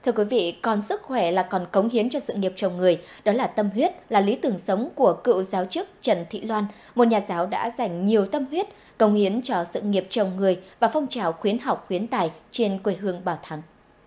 Thưa quý vị, còn sức khỏe là còn cống hiến cho sự nghiệp chồng người, đó là tâm huyết, là lý tưởng sống của cựu giáo chức Trần Thị Loan, một nhà giáo đã dành nhiều tâm huyết, cống hiến cho sự nghiệp chồng người và phong trào khuyến học khuyến tài trên quê hương Bảo Thắng.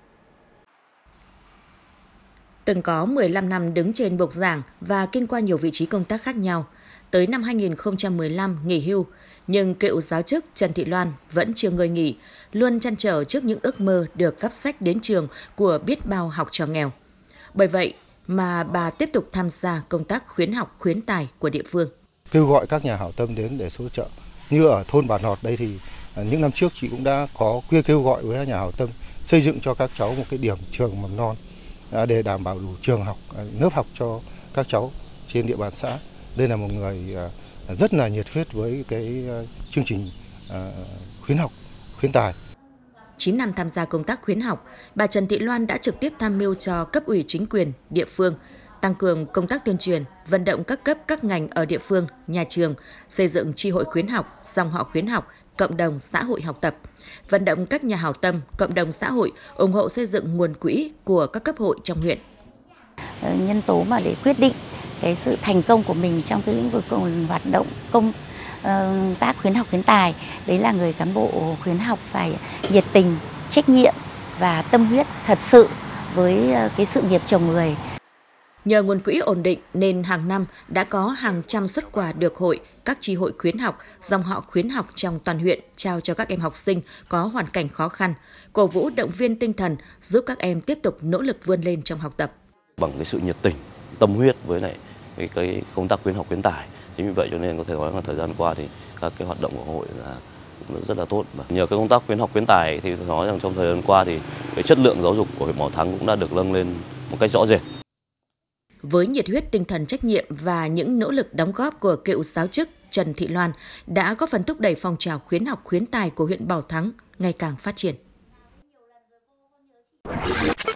Từng có 15 năm đứng trên bục giảng và kinh qua nhiều vị trí công tác khác nhau, tới năm 2015 nghỉ hưu, nhưng cựu giáo chức Trần Thị Loan vẫn chưa ngơi nghỉ, luôn trăn trở trước những ước mơ được cấp sách đến trường của biết bao học trò nghèo. Bởi vậy mà bà tiếp tục tham gia công tác khuyến học khuyến tài của địa phương. Kêu gọi các nhà hảo tâm đến để hỗ trợ. Như ở thôn Bản Nọt đây thì những năm trước chị cũng đã có kêu gọi với các nhà hảo tâm xây dựng cho các cháu một cái điểm trường mầm non để đảm bảo đủ trường học, lớp học cho các cháu trên địa bàn xã. Đây là một người rất là nhiệt huyết với cái chương trình khuyến học, khuyến tài. 9 năm tham gia công tác khuyến học, bà Trần Thị Loan đã trực tiếp tham mưu cho cấp ủy chính quyền, địa phương, tăng cường công tác tuyên truyền, vận động các cấp các ngành ở địa phương, nhà trường, xây dựng chi hội khuyến học, dòng họ khuyến học, cộng đồng xã hội học tập, vận động các nhà hảo tâm, cộng đồng xã hội ủng hộ xây dựng nguồn quỹ của các cấp hội trong huyện. Nhân tố mà để quyết định cái sự thành công của mình trong cái lĩnh vực hoạt động công tác khuyến học khuyến tài, đấy là người cán bộ khuyến học phải nhiệt tình, trách nhiệm và tâm huyết thật sự với cái sự nghiệp chồng người. Nhờ nguồn quỹ ổn định nên hàng năm đã có hàng trăm suất quà được hội, các chi hội khuyến học, dòng họ khuyến học trong toàn huyện trao cho các em học sinh có hoàn cảnh khó khăn, cổ vũ động viên tinh thần giúp các em tiếp tục nỗ lực vươn lên trong học tập. Bằng cái sự nhiệt tình, tâm huyết với lại cái công tác khuyến học khuyến tài, chính vì vậy cho nên có thể nói là thời gian qua thì các cái hoạt động của hội là cũng rất là tốt. Nhờ cái công tác khuyến học khuyến tài thì nói rằng trong thời gian qua thì cái chất lượng giáo dục của huyện Bảo Thắng cũng đã được nâng lên một cách rõ rệt. Với nhiệt huyết, tinh thần trách nhiệm và những nỗ lực đóng góp của cựu giáo chức Trần Thị Loan đã góp phần thúc đẩy phong trào khuyến học khuyến tài của huyện Bảo Thắng ngày càng phát triển.